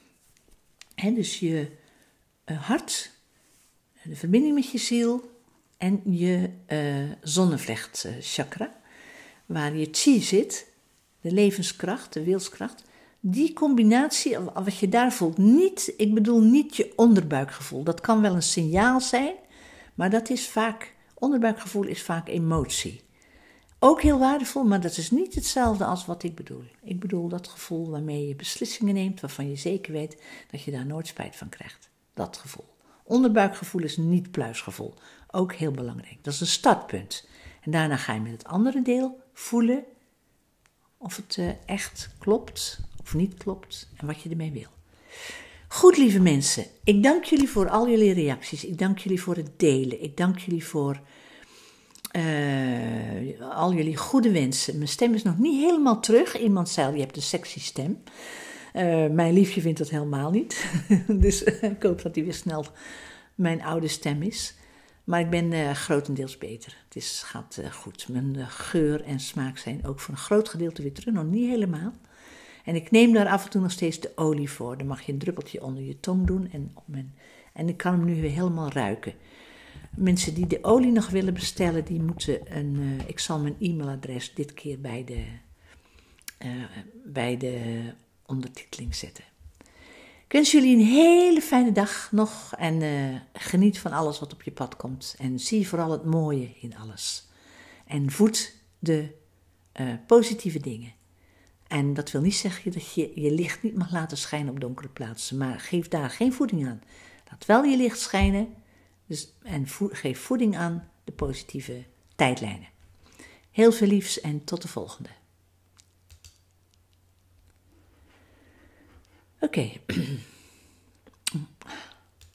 hè, dus je uh, hart, de verbinding met je ziel en je uh, zonnevlechtchakra, waar je chi zit, de levenskracht, de wilskracht, die combinatie, wat je daar voelt, niet, ik bedoel niet je onderbuikgevoel, dat kan wel een signaal zijn, maar dat is vaak, onderbuikgevoel is vaak emotie. Ook heel waardevol, maar dat is niet hetzelfde als wat ik bedoel. Ik bedoel dat gevoel waarmee je beslissingen neemt, waarvan je zeker weet dat je daar nooit spijt van krijgt. Dat gevoel. Onderbuikgevoel is niet pluisgevoel. Ook heel belangrijk. Dat is een startpunt. En daarna ga je met het andere deel voelen of het uh, echt klopt of niet klopt en wat je ermee wil. Goed, lieve mensen. Ik dank jullie voor al jullie reacties. Ik dank jullie voor het delen. Ik dank jullie voor uh, al jullie goede wensen. Mijn stem is nog niet helemaal terug. Iemand zei al, je hebt een sexy stem. Uh, mijn liefje vindt dat helemaal niet. Dus uh, ik hoop dat hij weer snel mijn oude stem is. Maar ik ben uh, grotendeels beter. Het is, gaat uh, goed. Mijn uh, geur en smaak zijn ook voor een groot gedeelte weer terug. Nog niet helemaal. En ik neem daar af en toe nog steeds de olie voor. Dan mag je een druppeltje onder je tong doen. En, op mijn, en ik kan hem nu weer helemaal ruiken. Mensen die de olie nog willen bestellen, die moeten een... Uh, ik zal mijn e-mailadres dit keer bij de, uh, bij de ondertiteling zetten. Ik wens jullie een hele fijne dag nog. En uh, geniet van alles wat op je pad komt. En zie vooral het mooie in alles. En voed de uh, positieve dingen. En dat wil niet zeggen dat je je licht niet mag laten schijnen op donkere plaatsen. Maar geef daar geen voeding aan. Laat wel je licht schijnen. Dus, en vo- geef voeding aan de positieve tijdlijnen. Heel veel liefs en tot de volgende. Oké. Okay.